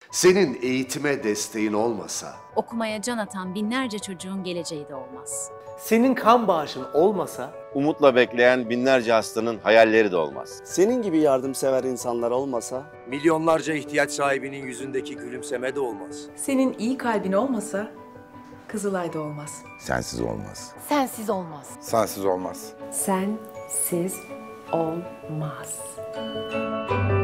Senin eğitime desteğin olmasa, Okumaya can atan binlerce çocuğun geleceği de olmaz. Senin kan bağışın olmasa, Umutla bekleyen binlerce hastanın hayalleri de olmaz. Senin gibi yardımsever insanlar olmasa, Milyonlarca ihtiyaç sahibinin yüzündeki gülümseme de olmaz. Senin iyi kalbin olmasa Kızılay'da olmaz. Sensiz olmaz. Sensiz olmaz. Sensiz olmaz. Sensiz olmaz.